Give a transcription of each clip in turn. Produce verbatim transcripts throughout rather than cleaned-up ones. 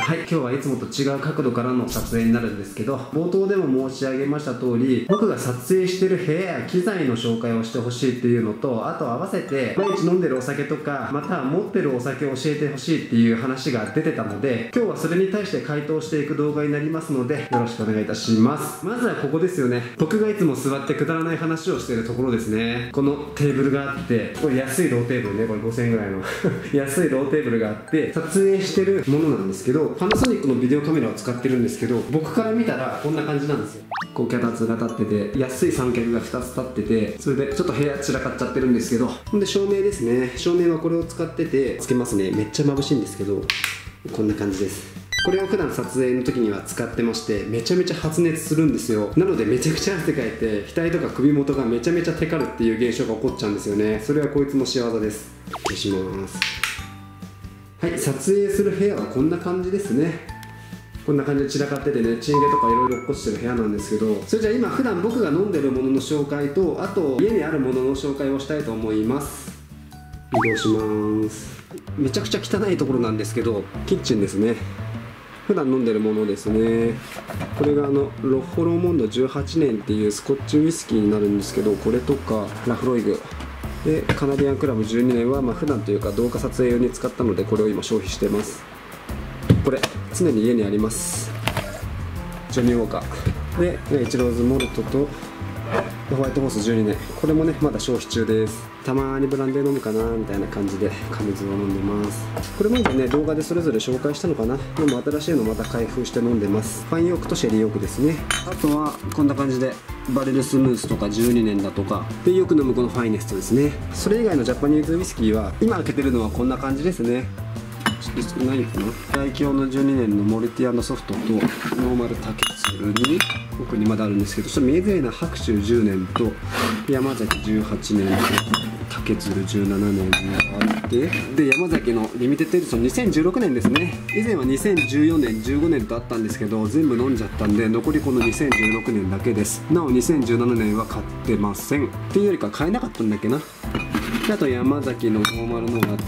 はい、今日はいつもと違う角度からの撮影になるんですけど、冒頭でも申し上げました通り、僕が撮影してる部屋や機材の紹介をしてほしいっていうのと、あと合わせて毎日飲んでるお酒とか、または持ってるお酒を教えてほしいっていう話が出てたので、今日はそれに対して回答していく動画になりますので、よろしくお願いいたします。まずはここですよね。僕がいつも座ってくだらない話をしてるところですね。このテーブルがあって、これ安いローテーブルね、これごせんえんぐらいの安いローテーブルがあって、撮影してるものなんですけど、パナソニックのビデオカメラを使ってるんですけど、僕から見たらこんな感じなんですよ。こう脚立が立ってて、安い三脚がふたつ立ってて、それでちょっと部屋散らかっちゃってるんですけど、ほんで照明ですね。照明はこれを使っててつけますね。めっちゃ眩しいんですけど、こんな感じです。これを普段撮影の時には使ってまして、めちゃめちゃ発熱するんですよ。なのでめちゃくちゃ汗かいて、額とか首元がめちゃめちゃテカるっていう現象が起こっちゃうんですよね。それはこいつの仕業です。消します。はい、撮影する部屋はこんな感じですね。こんな感じで散らかっててね、チンゲとかいろいろ落っこちてる部屋なんですけど、それじゃあ今普段僕が飲んでるものの紹介と、あと家にあるものの紹介をしたいと思います。移動します。めちゃくちゃ汚いところなんですけど、キッチンですね。普段飲んでるものですね。これがあのロッホローモンドじゅうはちねんっていうスコッチウイスキーになるんですけど、これとかラフロイグでカナディアンクラブじゅうにねんはまあ普段というか動画撮影用に使ったので、これを今消費してます。これ常に家にあります。ジョニーウォーカーでエチローズモルトとホワイトホースじゅうにねん、これもねまだ消費中です。たまにブランデー飲むかなみたいな感じでカミズを飲んでます。これも今ね動画でそれぞれ紹介したのかな。でも新しいのまた開封して飲んでます。ファインヨークとシェリーヨークですね。あとはこんな感じでバレルスムースとかじゅうにねんだとかでよく飲むこのファイネストですね。それ以外のジャパニーズウイスキーは今開けてるのはこんな感じですね。ちょっと何かな、大京のじゅうにねんのモルティアソフトとノーマルタケツルに奥にまだあるんですけど、ちょっと見えづらいな。白州じゅうねんと山崎じゅうはちねんと竹鶴じゅうななねんがあって、で山崎のリミテッドエディションにせんじゅうろくねんですね。以前はにせんじゅうよねんじゅうごねんとあったんですけど、全部飲んじゃったんで残りこのにせんじゅうろくねんだけです。なおにせんじゅうななねんは買ってません。っていうよりか買えなかったんだっけな。あと山崎のノーマルのがあって、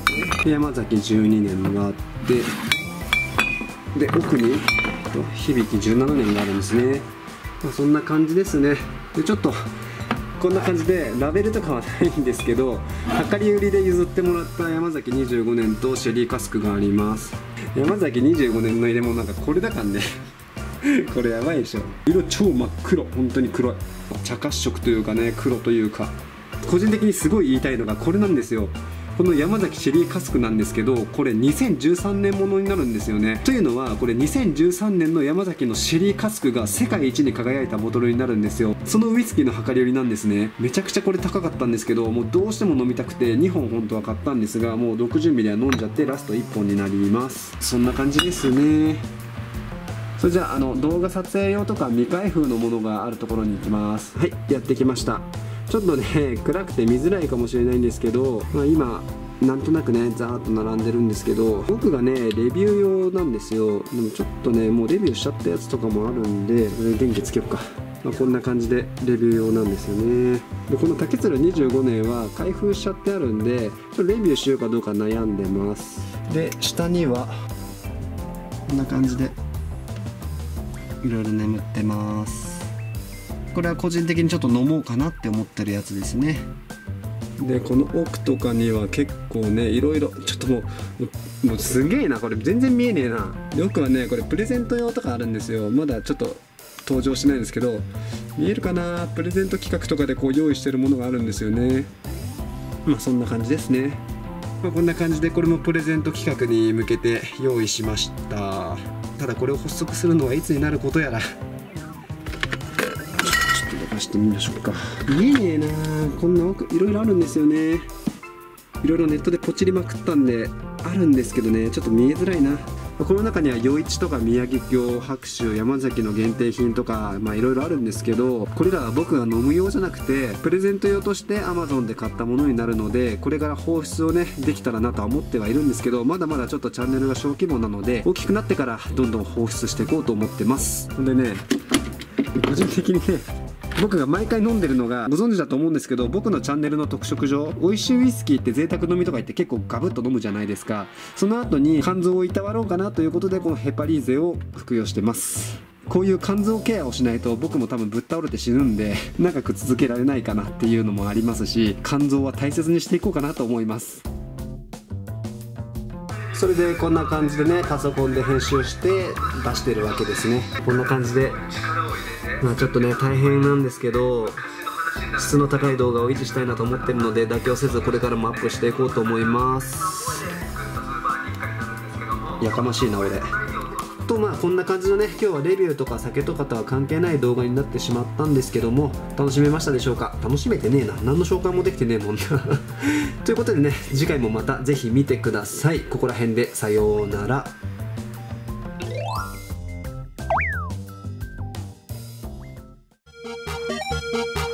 山崎じゅうにねんがあって、で奥に響じゅうななねんがあるんですね。まあ、そんな感じですね。でちょっとこんな感じでラベルとかはないんですけど、量り売りで譲ってもらった山崎にじゅうごねんとシェリーカスクがあります。山崎にじゅうごねんの入れ物なんかこれだからねこれやばいでしょ。色超真っ黒、本当に黒い茶褐色というかね、黒というか。個人的にすごい言いたいのがこれなんですよ。この山崎シェリーカスクなんですけど、これにせんじゅうさんねんものになるんですよね。というのはこれにせんじゅうさんねんの山崎のシェリーカスクが世界一に輝いたボトルになるんですよ。そのウイスキーの量り売りなんですね。めちゃくちゃこれ高かったんですけど、もうどうしても飲みたくてにほん本当は買ったんですが、もうろくじゅうミリは飲んじゃってラストいっぽんになります。そんな感じですね。それじゃあ、あの動画撮影用とか未開封のものがあるところに行きます。はい、やってきました。ちょっとね暗くて見づらいかもしれないんですけど、まあ、今なんとなくねザーッと並んでるんですけど、僕がねレビュー用なんですよ。でもちょっとねもうレビューしちゃったやつとかもあるんで、電気つけようか。まあ、こんな感じでレビュー用なんですよね。でこの竹鶴にじゅうごねんは開封しちゃってあるんで、ちょっとレビューしようかどうか悩んでます。で下にはこんな感じでいろいろ眠ってます。これは個人的にちょっと飲もうかなって思ってるやつですね。でこの奥とかには結構ねいろいろちょっともうもうすげえな、これ全然見えねえな。奥はねこれプレゼント用とかあるんですよ。まだちょっと登場しないんですけど、見えるかな。プレゼント企画とかでこう用意してるものがあるんですよね。まあそんな感じですね。まあ、こんな感じでこれもプレゼント企画に向けて用意しました。ただこれを発足するのはいつになることやら。出してみましょうか。見えねえな。こんな奥いろいろあるんですよね。いろいろネットでポチりまくったんであるんですけどね、ちょっと見えづらいな。この中には余市とか宮城京、白州、山崎の限定品とかまあいろいろあるんですけど、これらは僕が飲む用じゃなくてプレゼント用として アマゾン で買ったものになるので、これから放出をねできたらなとは思ってはいるんですけど、まだまだちょっとチャンネルが小規模なので大きくなってからどんどん放出していこうと思ってます。ほんでね個人的にね僕が毎回飲んでるのがご存知だと思うんですけど、僕のチャンネルの特色上、美味しいウイスキーって贅沢飲みとか言って結構ガブッと飲むじゃないですか。その後に肝臓をいたわろうかなということで、このヘパリーゼを服用してます。こういう肝臓ケアをしないと僕も多分ぶっ倒れて死ぬんで、長く続けられないかなっていうのもありますし、肝臓は大切にしていこうかなと思います。それでこんな感じでね、パソコンで編集して出してるわけですね。こんな感じで、まあ、ちょっとね大変なんですけど、質の高い動画を維持したいなと思ってるので、妥協せずこれからもアップしていこうと思います。やかましいな俺と。まあこんな感じのね、今日はレビューとか酒とかとは関係ない動画になってしまったんですけども、楽しめましたでしょうか。楽しめてねえな、何の紹介もできてねえもんなということでね、次回もまたぜひ見てください。ここら辺でさようなら。 Thank you.